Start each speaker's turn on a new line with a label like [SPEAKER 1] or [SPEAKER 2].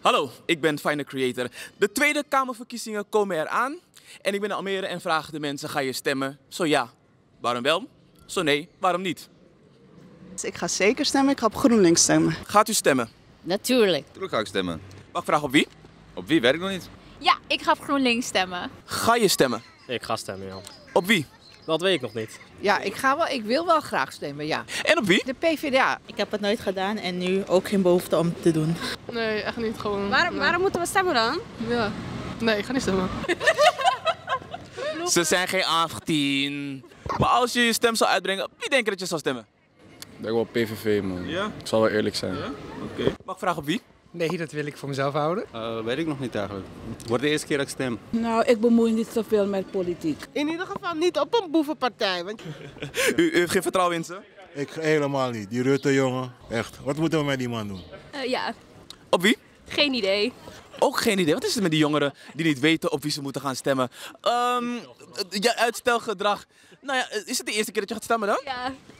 [SPEAKER 1] Hallo, ik ben Finer Creator. De Tweede Kamerverkiezingen komen eraan. En ik ben in Almere en vraag de mensen, ga je stemmen? Zo ja, waarom wel? Zo nee, waarom niet?
[SPEAKER 2] Ik ga zeker stemmen, ik ga op GroenLinks stemmen.
[SPEAKER 1] Gaat u stemmen?
[SPEAKER 3] Natuurlijk.
[SPEAKER 4] Natuurlijk ga ik stemmen.
[SPEAKER 1] Mag ik vragen op wie?
[SPEAKER 4] Op wie weet ik nog niet.
[SPEAKER 5] Ja, ik ga op GroenLinks stemmen.
[SPEAKER 1] Ga je stemmen?
[SPEAKER 6] Ik ga stemmen, ja.
[SPEAKER 1] Op wie?
[SPEAKER 6] Dat weet ik nog niet.
[SPEAKER 7] Ja, ik wil wel graag stemmen, ja.
[SPEAKER 1] En op wie?
[SPEAKER 7] De PvdA.
[SPEAKER 3] Ik heb het nooit gedaan en nu ook geen behoefte om te doen.
[SPEAKER 8] Nee, echt niet. Gewoon.
[SPEAKER 5] Waarom moeten we stemmen dan?
[SPEAKER 8] Ja. Nee, ik ga niet stemmen.
[SPEAKER 1] Ze zijn geen 18. Maar als je je stem zou uitbrengen, wie denk je dat je zou stemmen?
[SPEAKER 9] Ik denk wel PVV, man.
[SPEAKER 1] Ja?
[SPEAKER 9] Ik zal wel eerlijk zijn.
[SPEAKER 1] Ja? Oké. Mag ik vragen op wie?
[SPEAKER 10] Nee, dat wil ik voor mezelf houden.
[SPEAKER 4] Weet ik nog niet eigenlijk. Het wordt de eerste keer dat ik stem.
[SPEAKER 11] Nou, ik bemoei niet zoveel met politiek.
[SPEAKER 7] In ieder geval niet op een boevenpartij. Want...
[SPEAKER 1] U heeft geen vertrouwen in ze?
[SPEAKER 12] Ik helemaal niet. Die Rutte, jongen. Echt. Wat moeten we met die man doen?
[SPEAKER 5] Ja,
[SPEAKER 1] Op wie?
[SPEAKER 5] geen idee.
[SPEAKER 1] Ook geen idee. Wat is het met die jongeren die niet weten op wie ze moeten gaan stemmen? Ja, uitstelgedrag. Nou ja, is het de eerste keer dat je gaat stemmen dan?
[SPEAKER 5] Ja.